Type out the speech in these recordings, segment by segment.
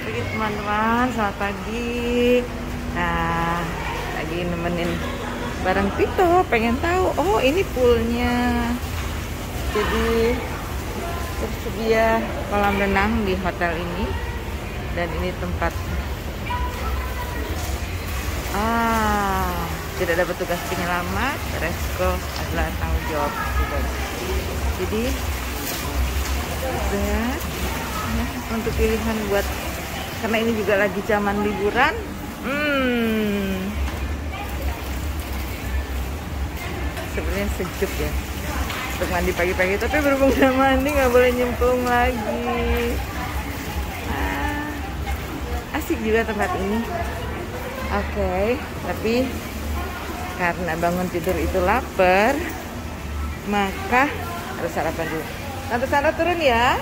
Pagi teman-teman, selamat pagi. Nah, lagi nemenin bareng Tito, pengen tahu. Oh, ini poolnya. Jadi tersedia kolam renang di hotel ini, dan ini tempat. Tidak ada petugas penyelamat. Resco adalah tanggung jawab petugas. Jadi ya, untuk pilihan buat, karena ini juga lagi zaman liburan. Sebenarnya sejuk ya untuk mandi pagi-pagi, tapi berhubung udah mandi nggak boleh nyemplung lagi. Asik juga tempat ini. Oke, tapi karena bangun tidur itu lapar, maka harus sarapan dulu. Tante Sandra turun ya.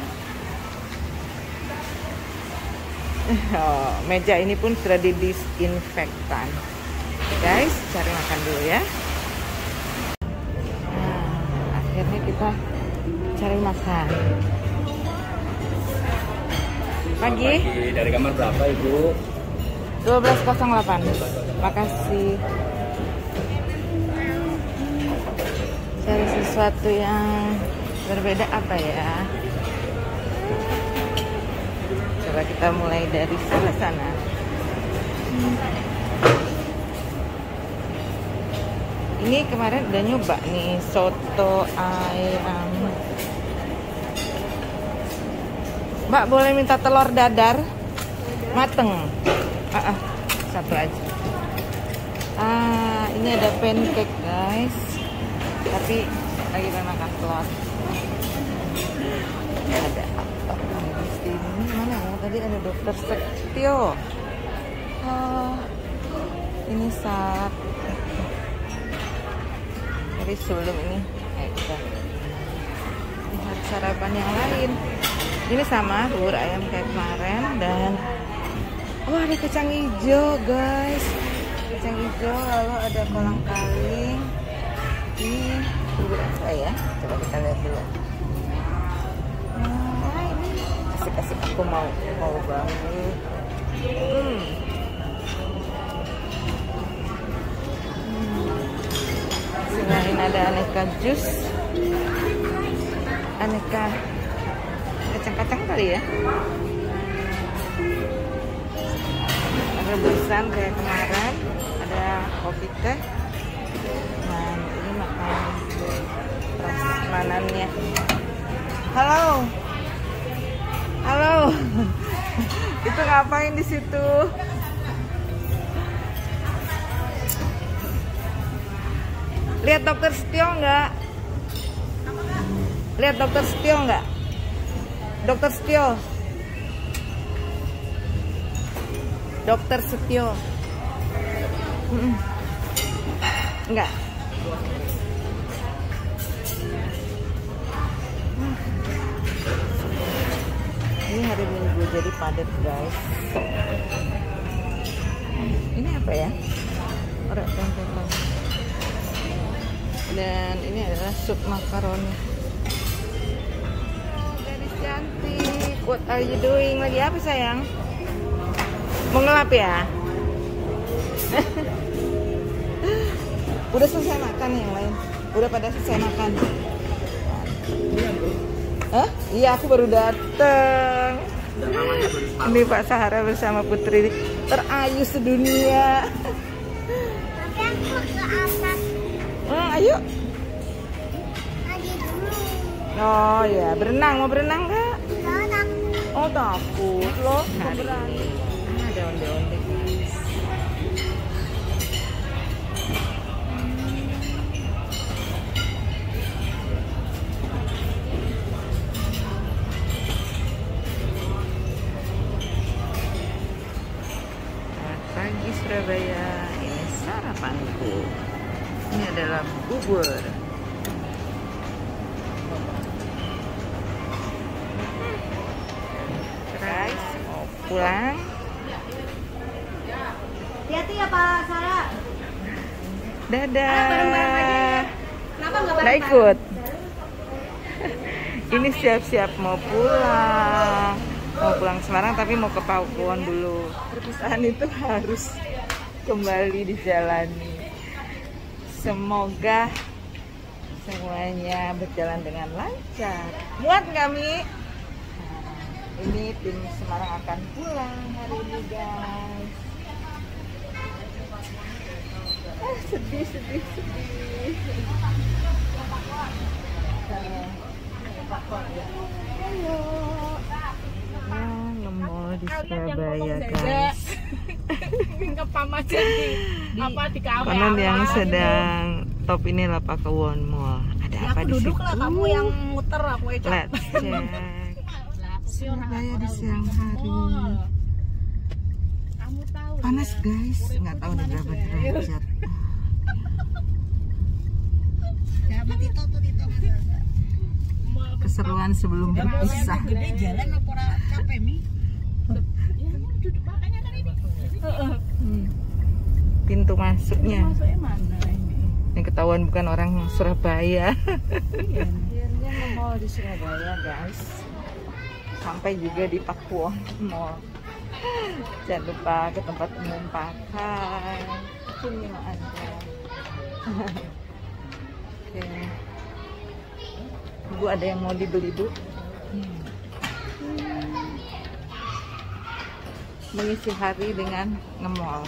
Oh, meja ini pun sudah didisinfektan. Guys, cari makan dulu ya. Nah, akhirnya kita cari makan. Pagi. Dari kamar berapa, Ibu? 12.08. Makasih. Cari sesuatu yang berbeda apa ya? Coba kita mulai dari sana. Ini kemarin udah nyoba nih soto ayam. Mbak, boleh minta telur dadar mateng? Satu aja. Ini ada pancake guys, tapi lagi makan telur. Ada apa di sini? Mana ya? Tadi ada Dokter Sektio. Oh, ini saat. Jadi sebelum ini, kita lihat sarapan yang lain. Ini sama bubur ayam kayak kemarin, dan ada kacang hijau guys. Kacang hijau, lalu ada kolang kaling. Ini bubur apa ya? Coba kita lihat dulu. Asik-asik, aku mau banget. Selain ada aneka jus, aneka kacang-kacang kali ya, rebusan kayak kemarin, ada kopi teh. Nah, ini makan prasmanannya. Halo. Itu ngapain di situ? Lihat Dokter Setio nggak? Lihat Dokter Setio nggak? Dokter Setio. Dokter Setio. Enggak. Ini hari Minggu jadi padat guys. Ini apa ya? Orek tempelan. Dan ini adalah sup makaroni. Gadis cantik, what are you doing? Lagi apa sayang? Mau ngelap ya? Udah selesai makan yang lain? Udah pada selesai makan? Iya, aku baru dateng. Ini Pak Sahara bersama putri terayu sedunia. Tapi aku ke atas. Ayo. Lagi dulu. Oh ya, berenang, mau berenang nggak? Takut. Oh takut loh, nggak berani. Ada onde-onde guys. Selamat pagi Surabaya, ini sarapanku. Ini adalah bubur. Guys, mau pulang. Hati-hati ya Pak Sarah. Dadah. Bareng-bareng aja ya. Kenapa nggak Nggak bareng-bareng? ikut. Ini siap-siap mau pulang. mau pulang Semarang tapi mau ke Pakuwon dulu. Perpisahan itu harus kembali dijalani. Semoga semuanya berjalan dengan lancar. Muat nggak, Mi? Nah, ini tim Semarang akan pulang hari ini, guys. Sedih. Ayo. Nge-mall di Surabaya, guys. Konon yang sedang top ini lah Pakuwon Mall. Ada apa di situ? Lah, kamu yang muter, aku yang Let's check. Surabaya di siang hari. Panas, guys. Nggak tahu nih berapa derajat. Keseruan sebelum berpisah. Pintu masuknya. Yang ketahuan bukan orang Surabaya. Akhirnya mau di Surabaya, guys. Sampai juga di Pakuwon Mall. Jangan lupa ke tempat umum pakai. Sini ada. Oke. Bu, ada yang mau dibeli, Bu? Mengisi hari dengan nge-mall.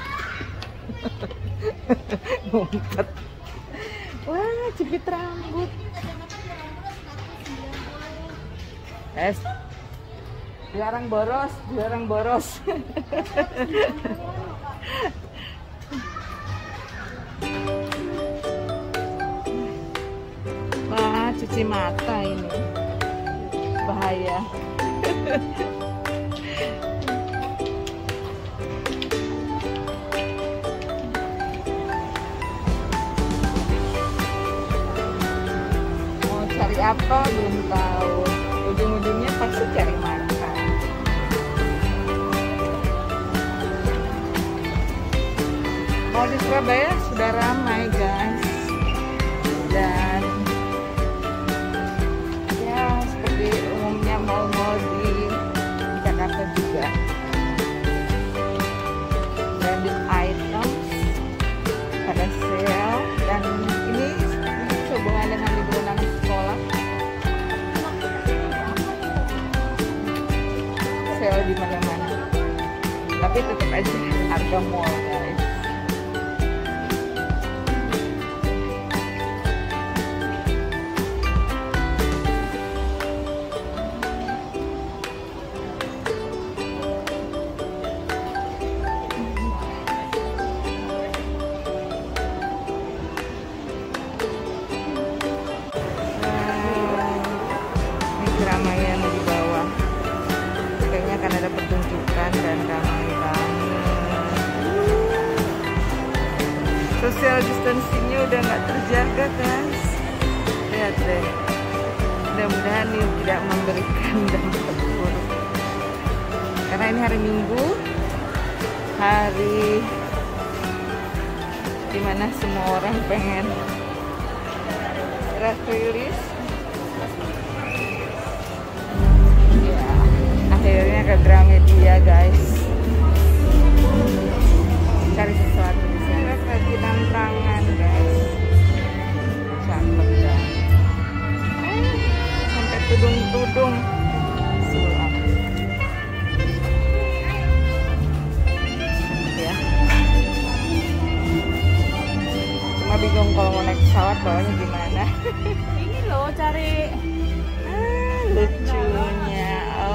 Ngumpet. Wah, jepit rambut. Dilarang boros. Wah, cuci mata ini. Bahaya. Mau cari apa belum tahu. Ujung-ujungnya pasti cari makan. Mall di Surabaya sudah ramai, guys. Dan ya seperti umumnya mall-mall di Jakarta juga. Branded items pada sale, dan ini sehubungan dengan libur anak sekolah. Sale di mana-mana. Tapi tetap aja harga mall, guys. Keramaian di bawah, kayaknya akan ada pertunjukan dan ramai banget. Social distancingnya udah nggak terjaga, guys. Lihat deh. Mudah-mudahan ini tidak memberikan dampak buruk. Karena ini hari Minggu, hari dimana semua orang pengen stress release. Akhirnya ke Gramedia, guys. Cari sesuatu di sini. Kerajinan tangan, guys. Cakep ya. Sampai tudung-tudung. Sulap. Ya. Cuma bingung kalau mau naik pesawat bawahnya gimana. Ini loh cari lucunya.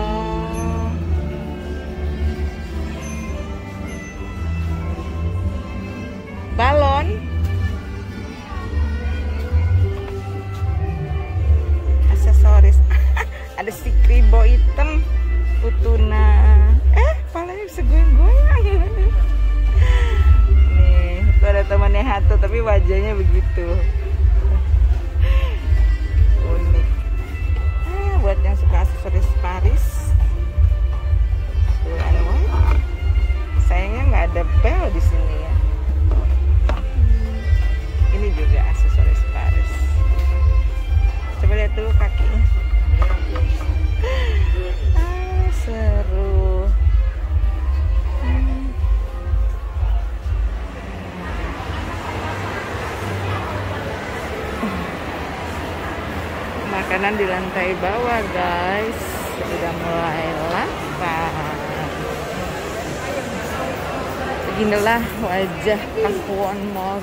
Balon. Aksesoris. Ada si kribo hitam, utuna. Palanya bisa goyang-goyang. Nih, itu ada temannya Hato tapi wajahnya begitu. Unik. Buat yang suka aksesoris Paris. Sayangnya nggak ada bel di sini ya. Ini juga aksesoris Paris. Coba lihat dulu kakinya. makanan di lantai bawah, guys. Sudah mulai lapar. Beginilah wajah Pakuwon Mall.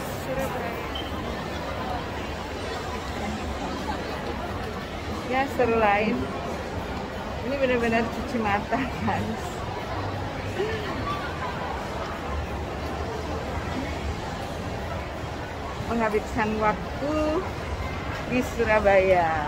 Ya, seru lain. Ini benar-benar cuci mata, guys. Menghabiskan waktu di Surabaya.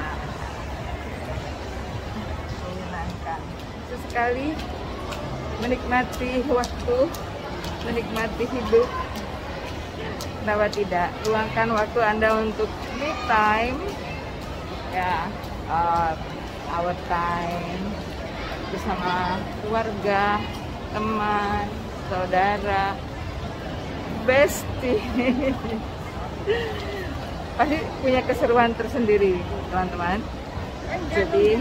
Menyenangkan. Sesekali menikmati waktu, menikmati hidup. Kenapa tidak? Luangkan waktu Anda untuk me time. Ya, our time bersama keluarga, teman, saudara, bestie. Pasti punya keseruan tersendiri, teman-teman. Jadi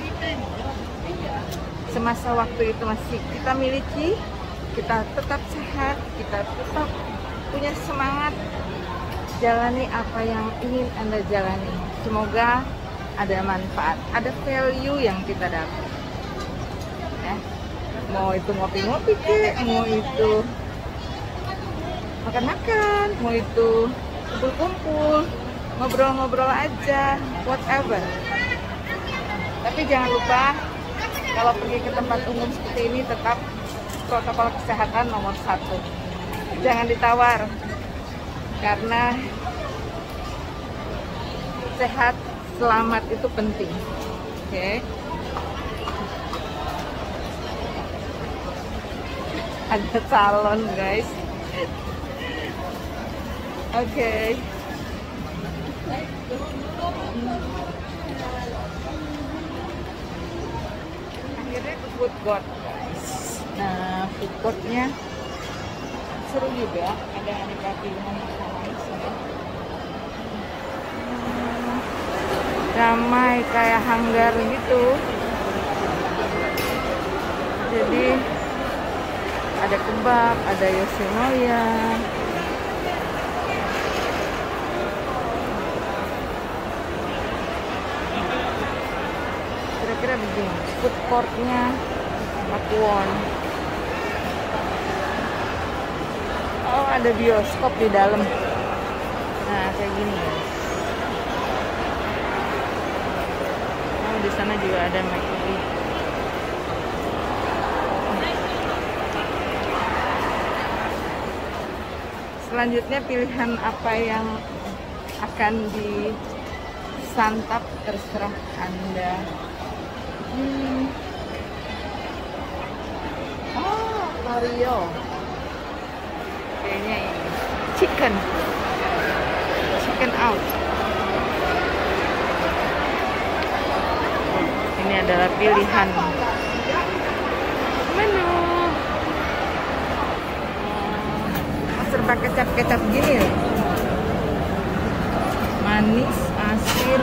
semasa waktu itu masih kita miliki, kita tetap sehat, kita tetap punya semangat jalani apa yang ingin Anda jalani. Semoga ada manfaat, ada value yang kita dapat. Ya. Mau itu ngopi-ngopi kek, mau itu makan-makan, mau itu kumpul-kumpul, ngobrol-ngobrol aja, whatever. Tapi jangan lupa, kalau pergi ke tempat umum seperti ini tetap protokol kesehatan nomor 1. Jangan ditawar, karena sehat, selamat itu penting. Oke. Ada salon, guys. Oke. Akhirnya ke food court, guys. Nah, food courtnya seru juga. Ada aneka pilihan makanan di sini. Ramai kayak hanggar gitu. Jadi ada kebab, ada yoshinoya. Kira-kira begini food courtnya Pakuwon. Oh, ada bioskop di dalam. Nah, kayak gini ya. Oh, di sana juga ada McD. Selanjutnya pilihan apa yang akan disantap terserah Anda. Oh, Mario. Kayaknya ini chicken out. Ini adalah pilihan menu. Serba kecap-kecap gini loh. Manis, asin.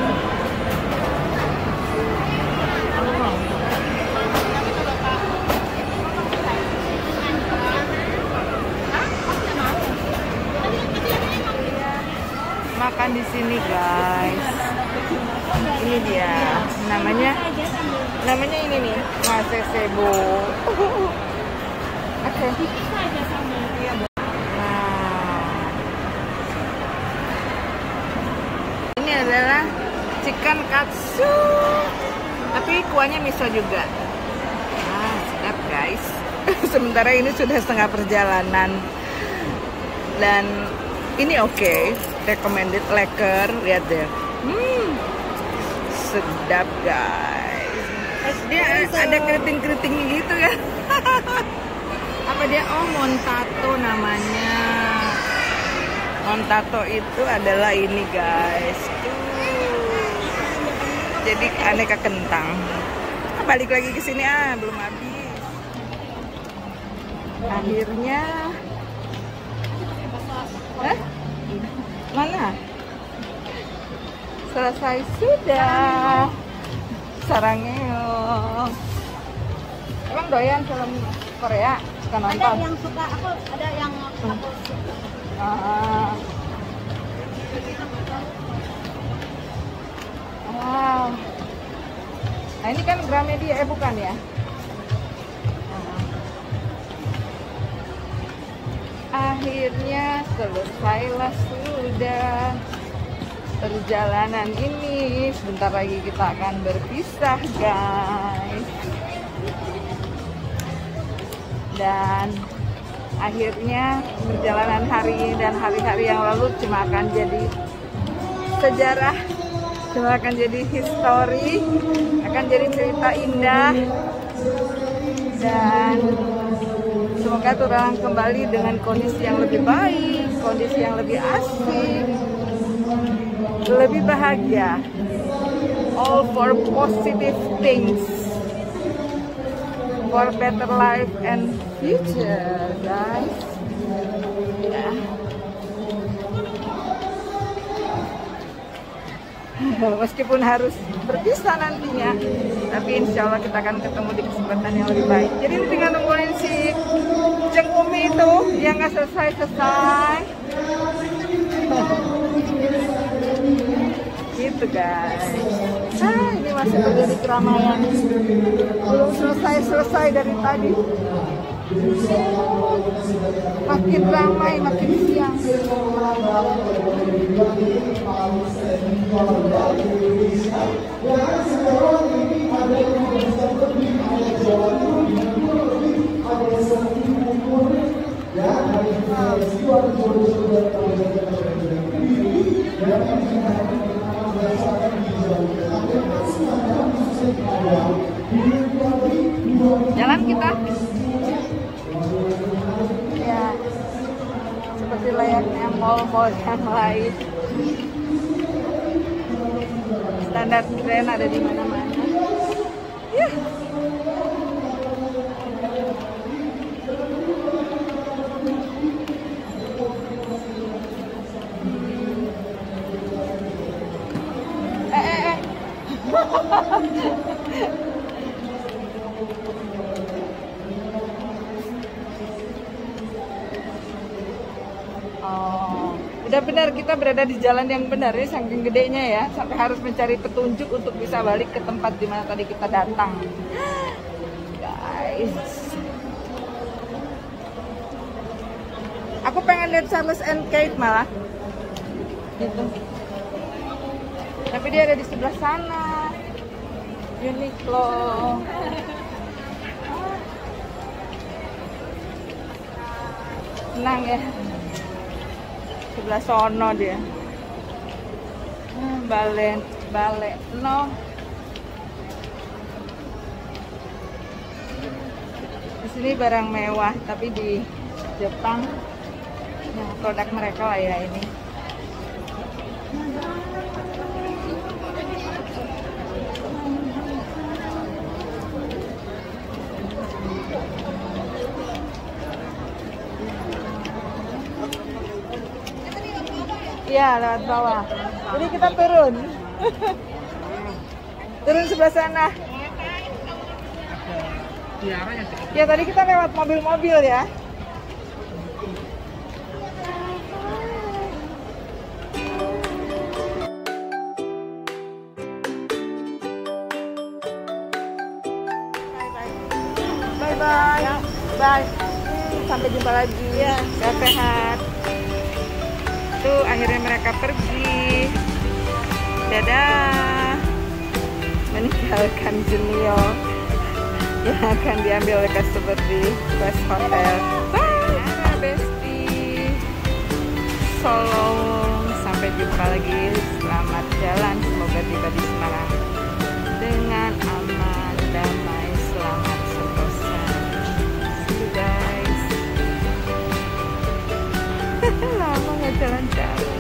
Makan di sini, guys. Ini dia. Namanya ini nih, Masesebo. Oke. Adalah chicken katsu, tapi kuahnya miso juga. Sedap, guys. Sementara ini sudah setengah perjalanan dan ini oke. Recommended, lekker. Lihat deh, sedap, guys. Dia ada keriting-keritingnya gitu ya. Apa dia? Oh, montato namanya. Montato itu adalah ini, guys. Jadi aneka kentang. Balik lagi ke sini, belum habis. Akhirnya, mana? Selesai sudah. Sarangeo. Emang doyan film Korea? Suka nonton? Ada yang suka, ada yang aku suka. Wow, Nah ini kan Gramedia, bukan ya? Akhirnya selesailah sudah perjalanan ini. Sebentar lagi kita akan berpisah guys. Dan akhirnya perjalanan hari ini dan hari-hari yang lalu cuma akan jadi sejarah, cuma akan jadi histori, akan jadi cerita indah. Dan semoga turang kembali dengan kondisi yang lebih baik, kondisi yang lebih asik, lebih bahagia. All for positive things, for better life and future, guys. Ya. Meskipun harus berpisah nantinya, tapi insya Allah kita akan ketemu di kesempatan yang lebih baik. Jadi tinggal nungguin si Ceng Umi itu yang nggak selesai-selesai. Gitu guys. Ini masih terjadi keramaian, belum selesai dari tadi. Makin ramai, makin siang. Jalan kita. Ya, seperti layaknya mall-mall yang lain. Standar brand ada di mana-mana. Ya. Oh, udah benar, kita berada di jalan yang benar ya, saking gedenya ya, sampai harus mencari petunjuk untuk bisa balik ke tempat di mana tadi kita datang. Guys, aku pengen lihat Charles and Kate malah gitu. Tapi dia ada di sebelah sana. Uniqlo. Senang ya. Sebelah sono dia. Balik no. Di sini barang mewah, tapi di Jepang yang produk mereka lah ya ini. Iya, lewat bawah. Jadi kita turun. Turun sebelah sana. Ya, tadi kita lewat mobil-mobil ya. Bye-bye. Bye. Sampai jumpa lagi ya. Sehat-sehat. Tuh akhirnya mereka pergi. Dadah. Meninggalkan Junior yang akan diambil oleh customer di West Hotel. Bye Besti. Solong. Sampai jumpa lagi. Selamat jalan. Semoga tiba di Semarang dengan aman, damai, selamat, sentosa. See you guys. Lama nggak jalan-jalan.